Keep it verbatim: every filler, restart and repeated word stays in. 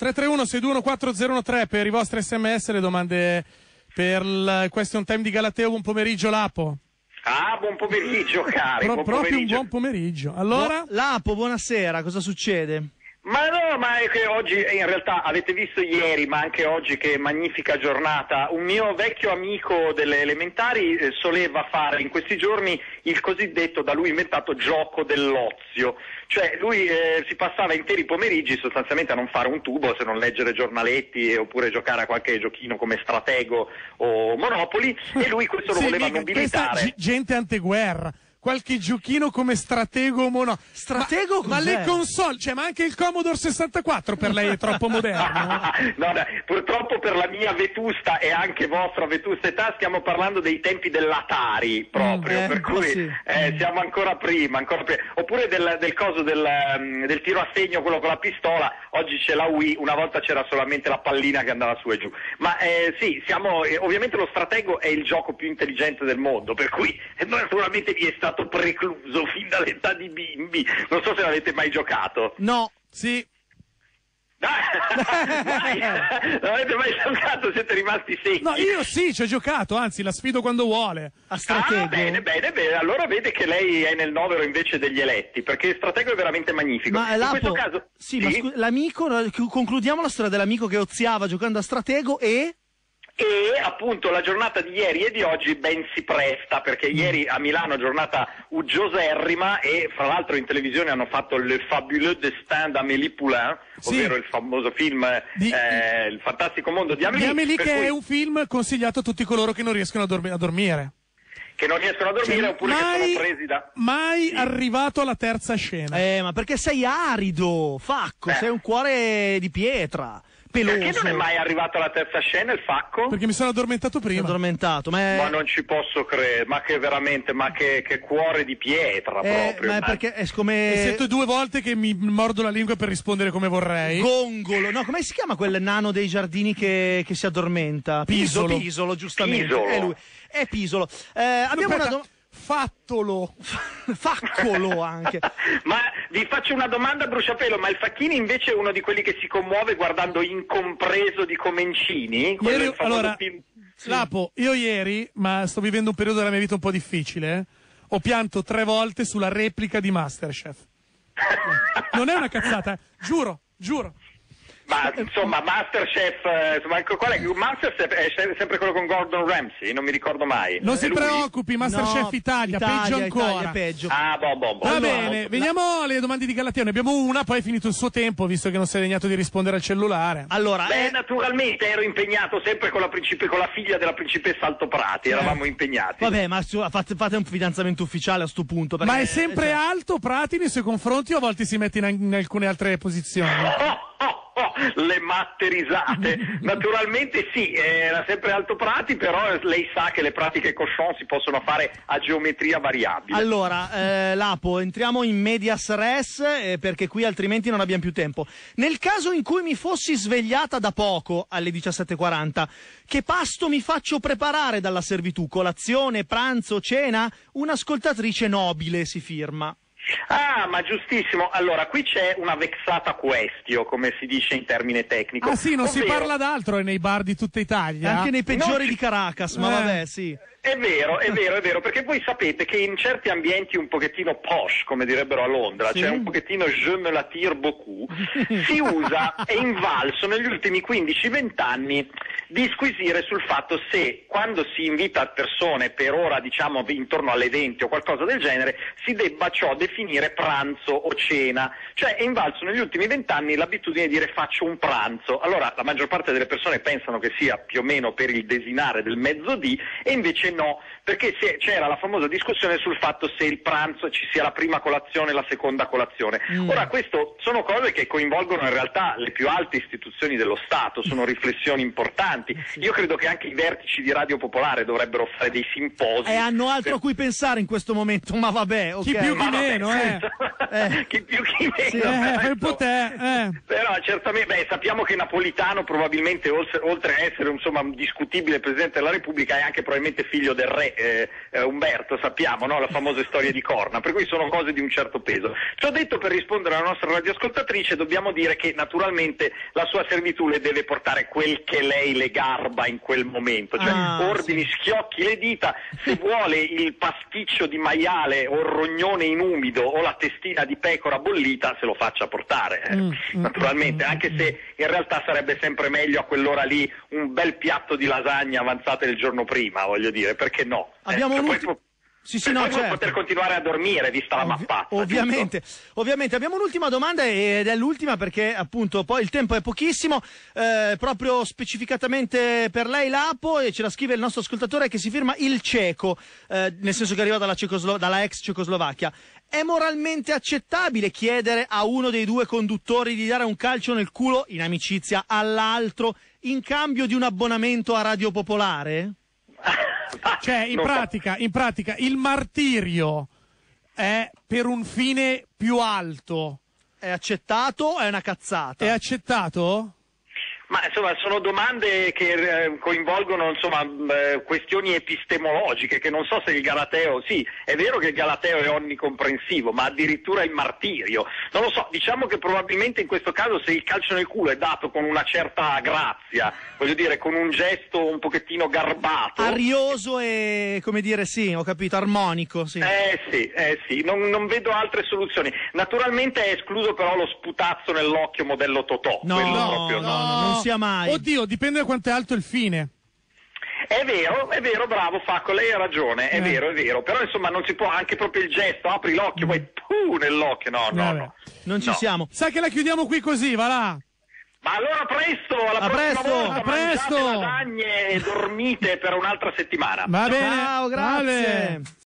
tre tre uno sei due uno quattro zero uno tre per i vostri sms, le domande per il question time di Galateo. Buon pomeriggio Lapo. Ah, buon pomeriggio cari. Pro- buon proprio pomeriggio. un buon pomeriggio. Allora? Bu- Lapo, buonasera, cosa succede? Ma no, ma è che oggi, in realtà avete visto ieri, ma anche oggi, che magnifica giornata, un mio vecchio amico delle elementari eh, soleva fare in questi giorni il cosiddetto, da lui inventato, gioco dell'ozio. Cioè lui eh, si passava interi pomeriggi sostanzialmente a non fare un tubo, se non leggere giornaletti eh, oppure giocare a qualche giochino come Stratego o Monopoli, e lui questo lo Sì, voleva mica, nobilitare. questa è gente anteguerra. Qualche giochino come Stratego o Mono. Stratego ma, ma le console, cioè, ma anche il Commodore sessantaquattro per lei è troppo moderno? No, no, purtroppo per la mia vetusta e anche vostra vetusta età stiamo parlando dei tempi dell'Atari proprio, Mm, eh, per cui sì. eh, siamo ancora prima, ancora prima. Oppure del, del coso del, um, del tiro a segno, quello con la pistola. Oggi c'è la Wii, una volta c'era solamente la pallina che andava su e giù. Ma eh, sì, siamo, eh, ovviamente lo Stratego è il gioco più intelligente del mondo, per cui eh, naturalmente vi è stato precluso fin dall'età di bimbi. Non so se l'avete mai giocato. No. Sì. Dai, non avete mai giocato, siete rimasti secchi. No, io sì, ci ho giocato, anzi la sfido quando vuole. A Stratego? Ah, bene, bene, bene. Allora vede che lei è nel novero invece degli eletti, perché Stratego è veramente magnifico. Ma in Lapo, questo caso sì, ma scu- l'amico, no, concludiamo la storia dell'amico che oziava giocando a Stratego e... E appunto la giornata di ieri e di oggi ben si presta, perché ieri a Milano giornata uggioserrima, e fra l'altro in televisione hanno fatto Le Fabuleux Destin d'Amélie Poulain, Sì. ovvero il famoso film Di- eh, Il fantastico mondo di Amélie, Di Amélie, per che cui- è un film consigliato a tutti coloro che non riescono a, dormi- a dormire. che non riescono a dormire Cioè, oppure mai, che sono presi da... mai Sì. arrivato alla terza scena. Eh, ma perché sei arido, Facco, Eh. sei un cuore di pietra, peloso. Perché non è mai arrivato alla terza scena il Facco? Perché mi sono addormentato Sei prima. addormentato, ma è... Ma non ci posso credere, ma che veramente, ma che, che cuore di pietra eh, proprio. ma è ma- perché è E come... sento due volte che mi mordo la lingua per rispondere come vorrei. Gongolo, no, come si chiama quel nano dei giardini che, che si addormenta? Piso- Pisolo. Pisolo, giustamente. Pisolo. È lui. È Pisolo. Eh, abbiamo Aspetta, una domanda. Fattolo. Faccolo anche. Ma vi faccio una domanda a bruciapelo, ma il Facchini invece è uno di quelli che si commuove guardando Incompreso di Comencini? Quello è Ieri, il famoso allora, film... Lapo, io ieri, ma sto vivendo un periodo della mia vita un po' difficile, eh, ho pianto tre volte sulla replica di Masterchef. Non è una cazzata, eh. giuro, giuro. Ma insomma, Masterchef, eh, insomma, qual è? Masterchef è se- sempre quello con Gordon Ramsay, non mi ricordo mai. Non È si lui? preoccupi, Masterchef No, Italia, peggio ancora. Italia, peggio. Ah, boh, boh, boh. Va boh, bene, boh. veniamo alle domande di Galateo. Ne abbiamo una, poi è finito il suo tempo, visto che non si è degnato di rispondere al cellulare. Allora, Beh, eh, naturalmente ero impegnato sempre con la, principe- con la figlia della principessa Altoprati, eravamo impegnati. vabbè, ma su- fate, fate un fidanzamento ufficiale a sto punto. perché- Ma è sempre cioè, alto Prati nei suoi confronti o a volte si mette in, in alcune altre posizioni? Oh, oh, oh, le matte risate. Naturalmente sì, era sempre Alto Prati, però lei sa che le pratiche cochon si possono fare a geometria variabile. Allora, eh, Lapo, entriamo in medias res eh, perché qui altrimenti non abbiamo più tempo. Nel caso in cui mi fossi svegliata da poco alle diciassette e quaranta, che pasto mi faccio preparare dalla servitù? Colazione, pranzo, cena? Un'ascoltatrice nobile si firma. Ah, ma giustissimo. Allora, qui c'è una vexata questio, come si dice in termine tecnico. Ah sì, non si ovvero- parla d'altro nei bar di tutta Italia. Anche nei peggiori No, di Caracas, ma eh. vabbè, sì. È vero, è vero, è vero, perché voi sapete che in certi ambienti un pochettino posh, come direbbero a Londra, Sì. cioè un pochettino je me la tire beaucoup, si usa, è invalso negli ultimi quindici venti anni, disquisire sul fatto se quando si invita persone per ora, diciamo, intorno alle venti o qualcosa del genere, si debba ciò definire pranzo o cena. Cioè è invalso negli ultimi vent'anni l'abitudine di dire faccio un pranzo. Allora la maggior parte delle persone pensano che sia più o meno per il desinare del mezzodì, e invece no, perché se c'era la famosa discussione sul fatto se il pranzo ci sia la prima colazione e la seconda colazione. Mm. Ora questo sono cose che coinvolgono in realtà le più alte istituzioni dello Stato, sono riflessioni importanti importanti. Io credo che anche i vertici di Radio Popolare dovrebbero fare dei simposi. E hanno altro per... a cui pensare in questo momento, ma vabbè, ok. Chi più chi Ma vabbè, meno, eh. Eh. Chi più chi meno. Sì, Eh, però, fai un po' te, eh. Però certamente, beh, sappiamo che Napolitano probabilmente, oltre, oltre a essere insomma un discutibile Presidente della Repubblica, è anche probabilmente figlio del re eh, eh, Umberto, sappiamo, no? La famosa storia di Corna, per cui sono cose di un certo peso. Ciò detto, per rispondere alla nostra radioascoltatrice, dobbiamo dire che naturalmente la sua servitù le deve portare quel che lei le garba in quel momento, cioè Ah, ordini, sì. schiocchi le dita, se vuole il pasticcio di maiale o il rognone in umido o la testina di pecora bollita, se lo faccia portare, eh. Mm, naturalmente, mm, anche mm, se in realtà sarebbe sempre meglio a quell'ora lì un bel piatto di lasagne avanzate il giorno prima, voglio dire, perché no? Abbiamo Eh, un per ultimo- poi- Sì, sì, per no, poi certo. poter continuare a dormire, vista la Ovvi- mappata. ovviamente, giusto? ovviamente abbiamo un'ultima domanda ed è l'ultima perché appunto poi il tempo è pochissimo, eh, proprio specificatamente per lei Lapo, e ce la scrive il nostro ascoltatore che si firma il ceco, eh, nel senso che arriva dalla, Cecoslo- dalla ex Cecoslovacchia. È moralmente accettabile chiedere a uno dei due conduttori di dare un calcio nel culo in amicizia all'altro in cambio di un abbonamento a Radio Popolare? Cioè, in Non so. pratica, in pratica, il martirio è per un fine più alto. È accettato o è una cazzata? È accettato? Ma insomma sono domande che eh, coinvolgono insomma eh, questioni epistemologiche che non so se il Galateo, sì, è vero che il Galateo è onnicomprensivo, ma addirittura il martirio. Non lo so, diciamo che probabilmente in questo caso se il calcio nel culo è dato con una certa grazia, voglio dire con un gesto un pochettino garbato. Arioso e, come dire, sì, ho capito, armonico, sì. Eh sì, eh sì, non, non vedo altre soluzioni. Naturalmente è escluso però lo sputazzo nell'occhio modello Totò. No, quello no, proprio no, no, non sia mai. Oddio, dipende da quanto è alto il fine. È vero, è vero, bravo Facco, lei ha ragione, è Eh. vero, è vero, però insomma non si può, anche proprio il gesto, apri l'occhio, poi puh, nell'occhio, no, no, Vabbè. no. Non ci No. siamo. Sa che la chiudiamo qui così, va là. Ma allora presto, alla A prossima presto, volta, a presto. mangiate lasagne e dormite per un'altra settimana. Va bene. Ciao, grazie. Vale.